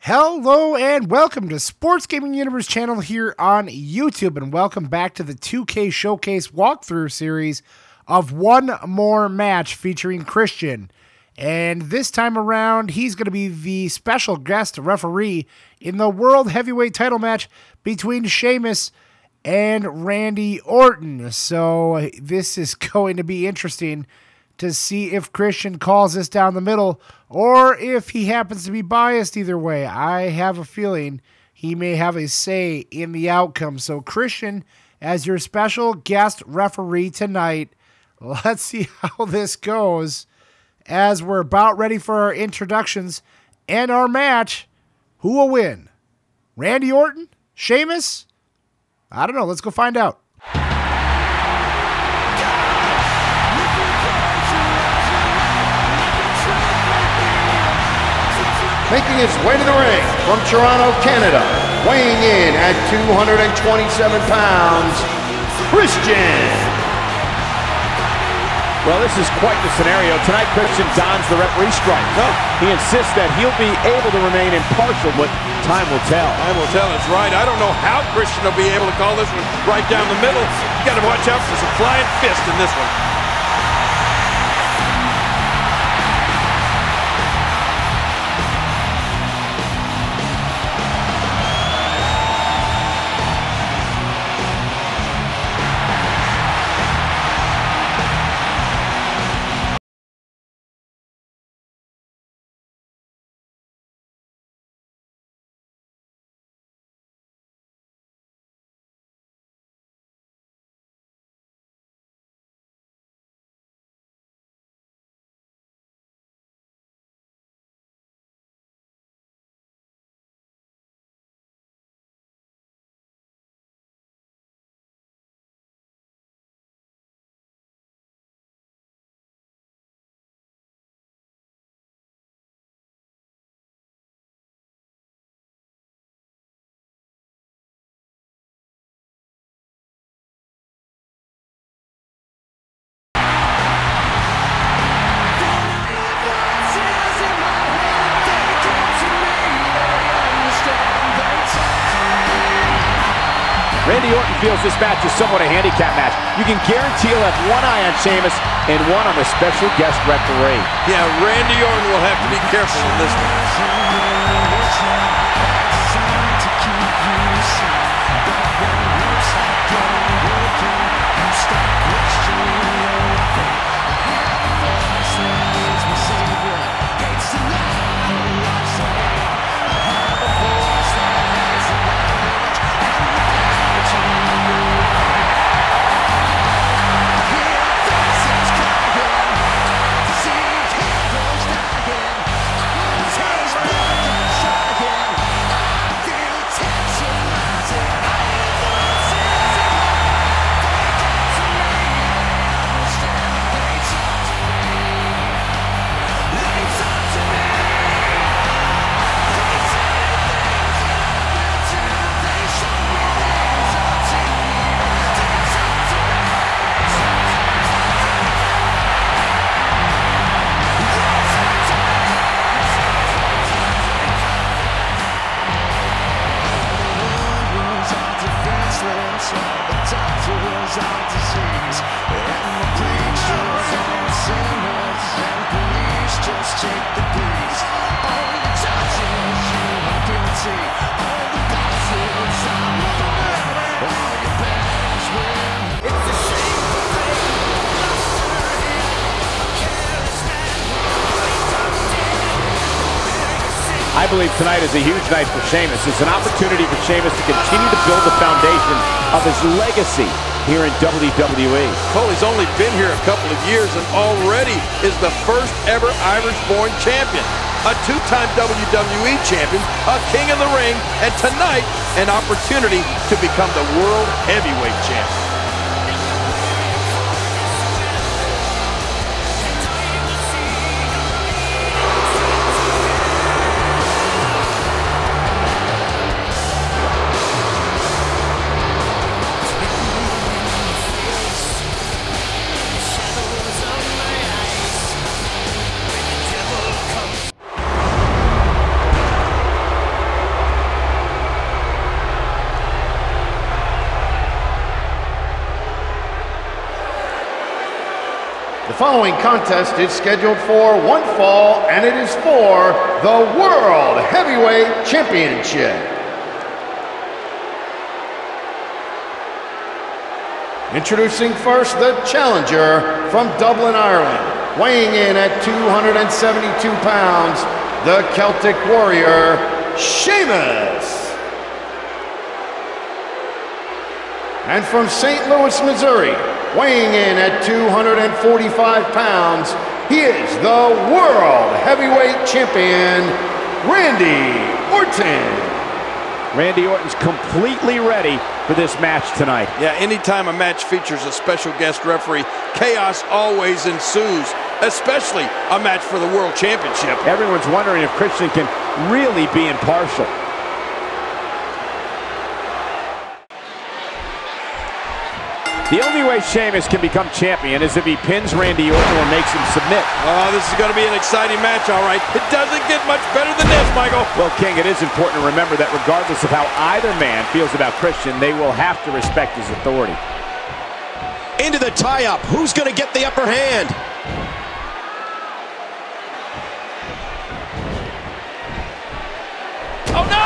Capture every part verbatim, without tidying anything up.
Hello and welcome to Sports Gaming Universe channel here on YouTube, and welcome back to the two K Showcase walkthrough series of One More Match featuring Christian. And this time around, he's going to be the special guest referee in the World Heavyweight title match between Sheamus and Randy Orton. So this is going to be interesting to see if Christian calls this down the middle or if he happens to be biased either way. I have a feeling he may have a say in the outcome. So Christian, as your special guest referee tonight, let's see how this goes as we're about ready for our introductions and our match. Who will win? Randy Orton? Sheamus? I don't know. Let's go find out. Making his way to the ring from Toronto, Canada, weighing in at two hundred twenty-seven pounds, Christian. Well, this is quite the scenario. Tonight, Christian dons the referee stripe. No. He insists that he'll be able to remain impartial, but time will tell. Time will tell, that's right. I don't know how Christian will be able to call this one right down the middle. You got to watch out for some flying fist in this one. Randy Orton feels this match is somewhat a handicap match. You can guarantee he'll have one eye on Sheamus and one on the special guest referee. Yeah, Randy Orton will have to be careful in this one. I believe tonight is a huge night for Sheamus. It's an opportunity for Sheamus to continue to build the foundation of his legacy here in W W E. Cole, he's only been here a couple of years and already is the first ever Irish-born champion. A two-time W W E champion, a king of the ring, and tonight, an opportunity to become the World Heavyweight champion. The following contest is scheduled for one fall, and it is for the World Heavyweight Championship. Introducing first the challenger from Dublin, Ireland, weighing in at two hundred seventy-two pounds, the Celtic Warrior, Sheamus. And from Saint Louis, Missouri, weighing in at two hundred forty-five pounds, he is the World Heavyweight Champion, Randy Orton. Randy Orton's completely ready for this match tonight. Yeah, anytime a match features a special guest referee, chaos always ensues, especially a match for the World Championship. Everyone's wondering if Christian can really be impartial. The only way Sheamus can become champion is if he pins Randy Orton or makes him submit. Oh, this is going to be an exciting match, all right. It doesn't get much better than this, Michael. Well, King, it is important to remember that regardless of how either man feels about Christian, they will have to respect his authority. Into the tie-up. Who's going to get the upper hand? Oh, no!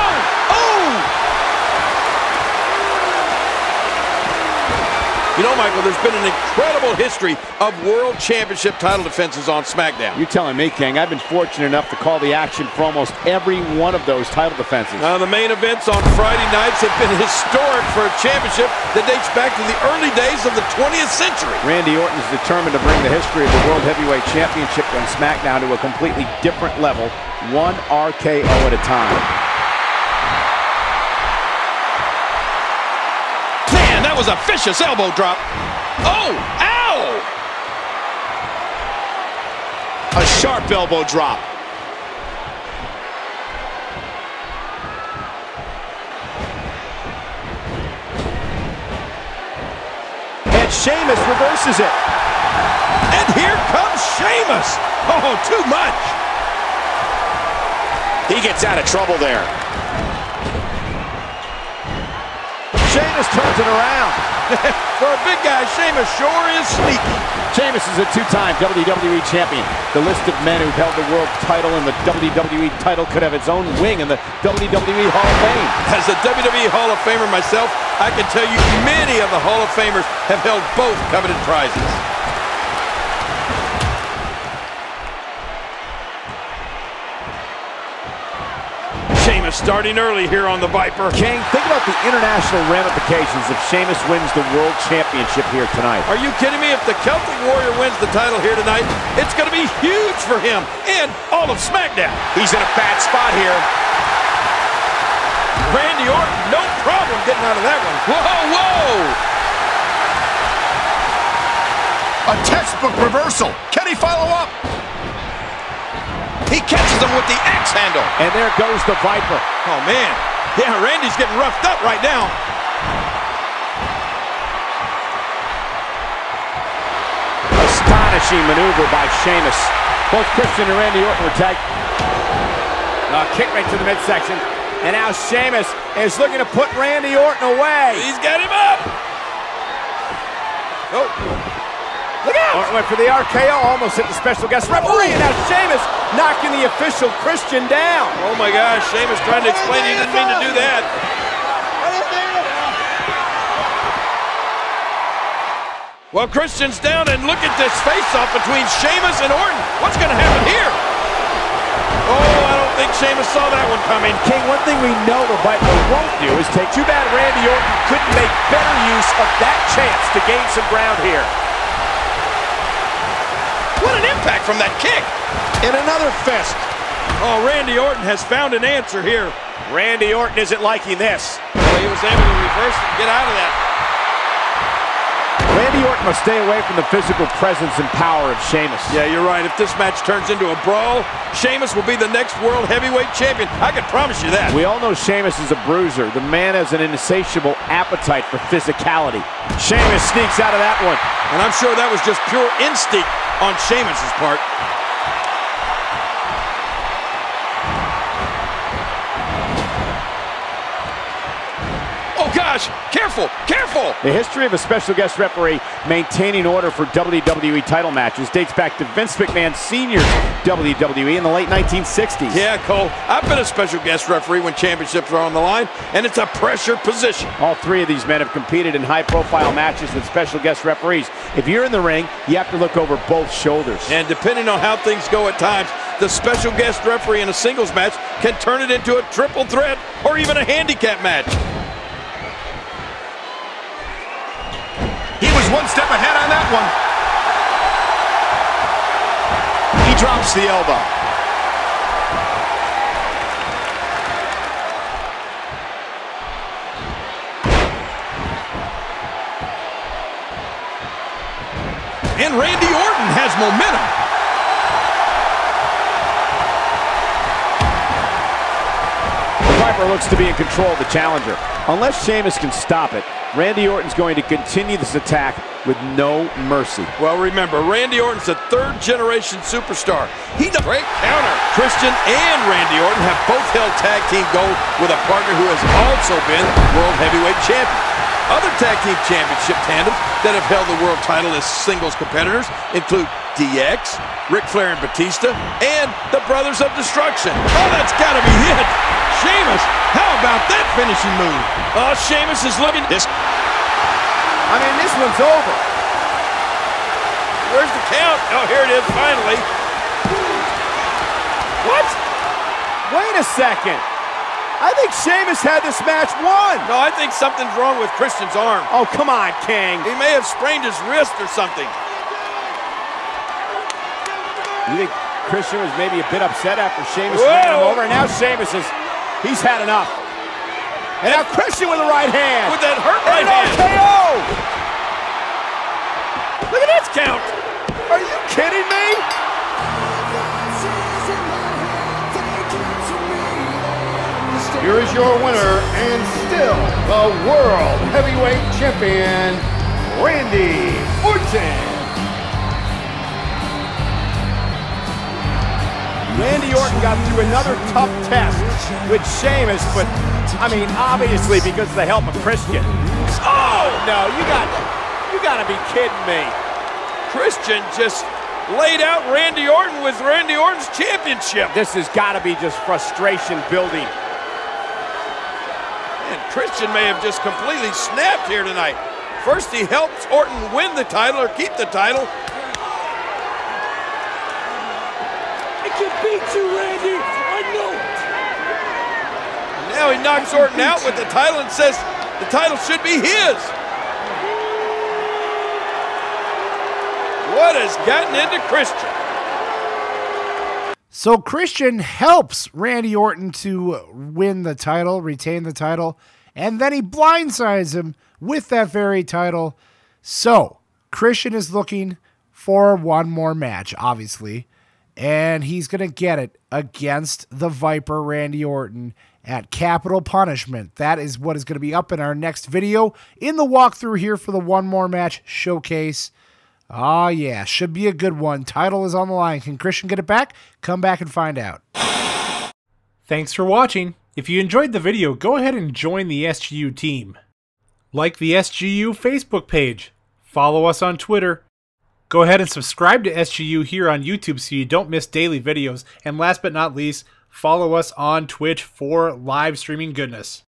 You know, Michael, there's been an incredible history of World Championship title defenses on SmackDown. You're telling me, King. I've been fortunate enough to call the action for almost every one of those title defenses. Uh, the main events on Friday nights have been historic for a championship that dates back to the early days of the twentieth century. Randy Orton is determined to bring the history of the World Heavyweight Championship on SmackDown to a completely different level, one R K O at a time. That was a vicious elbow drop. Oh, ow! A sharp elbow drop. And Sheamus reverses it. And here comes Sheamus. Oh, too much. He gets out of trouble there. Sheamus turns it around. For a big guy, Sheamus sure is sneaky. Sheamus is a two-time W W E champion. The list of men who've held the world title and the W W E title could have its own wing in the W W E Hall of Fame. As a W W E Hall of Famer myself, I can tell you many of the Hall of Famers have held both coveted prizes. Sheamus starting early here on the Viper. King, think about the international ramifications if Sheamus wins the World Championship here tonight. Are you kidding me? If the Celtic Warrior wins the title here tonight, it's going to be huge for him and all of SmackDown. He's in a bad spot here. Randy Orton, no problem getting out of that one. Whoa, whoa! A textbook reversal. Can he follow up? He catches him with the axe handle. And there goes the Viper. Oh, man. Yeah, Randy's getting roughed up right now. Astonishing maneuver by Sheamus. Both Christian and Randy Orton were tagged. Uh, kick right to the midsection. And now Sheamus is looking to put Randy Orton away. He's got him up. Oh. Look out! Orton went for the R K O, almost hit the special guest referee, and now Sheamus knocking the official Christian down. Oh my gosh, Sheamus trying to explain he didn't mean to do that. Well, Christian's down, and look at this face-off between Sheamus and Orton. What's going to happen here? Oh, I don't think Sheamus saw that one coming. King, one thing we know the Viper won't do is take... Too bad Randy Orton couldn't make better use of that chance to gain some ground here. What an impact from that kick. And another fist. Oh, Randy Orton has found an answer here. Randy Orton isn't liking this. Well, he was able to reverse it and get out of that. Randy Orton must stay away from the physical presence and power of Sheamus. Yeah, you're right. If this match turns into a brawl, Sheamus will be the next World Heavyweight Champion. I can promise you that. We all know Sheamus is a bruiser. The man has an insatiable appetite for physicality. Sheamus sneaks out of that one. And I'm sure that was just pure instinct on Sheamus's part. Oh, God. gosh, careful, careful. The history of a special guest referee maintaining order for W W E title matches dates back to Vince McMahon Senior's W W E in the late nineteen sixties. Yeah, Cole, I've been a special guest referee when championships are on the line, and it's a pressure position. All three of these men have competed in high-profile matches with special guest referees. If you're in the ring, you have to look over both shoulders. And depending on how things go at times, the special guest referee in a singles match can turn it into a triple threat or even a handicap match. He was one step ahead on that one. He drops the elbow. And Randy Orton has momentum. Viper looks to be in control of the challenger. Unless Sheamus can stop it, Randy Orton's going to continue this attack with no mercy. Well, remember, Randy Orton's a third-generation superstar. He does great counter. Christian and Randy Orton have both held tag team gold with a partner who has also been World Heavyweight Champion. Other tag team championship tandems that have held the world title as singles competitors include D X, Ric Flair and Batista, and the Brothers of Destruction. Oh, that's got to be hit. Sheamus, how about that finishing move? Oh, Sheamus is looking. This. I mean, this one's over. Where's the count? Oh, here it is, finally. What? Wait a second. I think Sheamus had this match won. No, I think something's wrong with Christian's arm. Oh, come on, King. He may have sprained his wrist or something. You think Christian was maybe a bit upset after Sheamus ran him over? And now Sheamus is, he's had enough. And now Christian with the right hand. With that hurt right and hand. R K O. Look at this count. Are you kidding me? Here is your winner and still the World Heavyweight Champion, Randy Orton. Randy Orton got through another tough test with Sheamus, but I mean, obviously because of the help of Christian. Oh no, you got, you got to be kidding me! Christian just laid out Randy Orton with Randy Orton's championship. This has got to be just frustration building. And Christian may have just completely snapped here tonight. First he helps Orton win the title or keep the title. I can beat you, Randy. I know it. And now he knocks Orton out with the title and says the title should be his. What has gotten into Christian? So Christian helps Randy Orton to win the title, retain the title, and then he blindsides him with that very title. So Christian is looking for one more match, obviously, and he's going to get it against the Viper, Randy Orton, at Capital Punishment. That is what is going to be up in our next video in the walkthrough here for the One More Match showcase. Oh, yeah, should be a good one. Title is on the line. Can Christian get it back? Come back and find out. Thanks for watching. If you enjoyed the video, go ahead and join the S G U team. Like the S G U Facebook page. Follow us on Twitter. Go ahead and subscribe to S G U here on YouTube so you don't miss daily videos. And last but not least, follow us on Twitch for live streaming goodness.